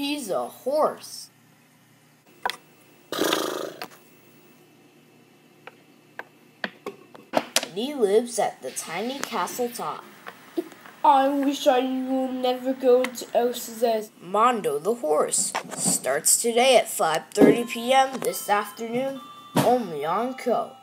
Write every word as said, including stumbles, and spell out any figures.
He's a horse. And he lives at the tiny castle top. I wish I will never go to Elsa's. Mondo the horse starts today at five thirty p m this afternoon, only on Co.